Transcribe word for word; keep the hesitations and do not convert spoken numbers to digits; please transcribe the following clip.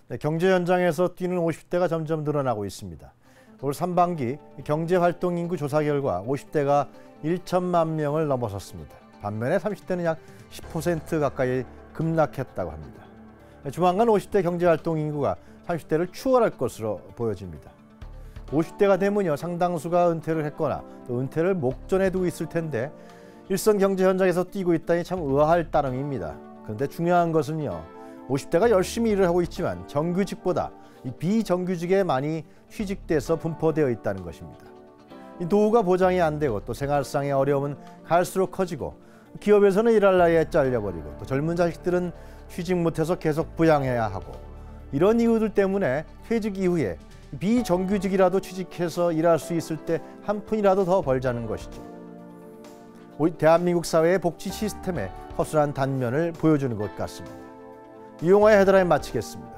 네, 경제 현장에서 뛰는 오십 대가 점점 늘어나고 있습니다. 올 상반기 경제활동 인구 조사 결과 오십 대가 천만 명을 넘어섰습니다. 반면에 삼십 대는 약 십 퍼센트 가까이 급락했다고 합니다. 조만간 오십 대 경제활동 인구가 삼십 대를 추월할 것으로 보여집니다. 오십 대가 되면요, 상당수가 은퇴를 했거나 또 은퇴를 목전에 두고 있을 텐데 일선 경제 현장에서 뛰고 있다니 참 의아할 따름입니다. 그런데 중요한 것은요, 오십 대가 열심히 일을 하고 있지만 정규직보다 이 비정규직에 많이 취직돼서 분포되어 있다는 것입니다. 이 노후가 보장이 안 되고 또 생활상의 어려움은 갈수록 커지고 기업에서는 일할 나이에 잘려버리고 또 젊은 자식들은 취직 못해서 계속 부양해야 하고 이런 이유들 때문에 퇴직 이후에 비정규직이라도 취직해서 일할 수 있을 때 한 푼이라도 더 벌자는 것이죠. 대한민국 사회의 복지 시스템의 허술한 단면을 보여주는 것 같습니다. 이용화의 헤드라인 마치겠습니다.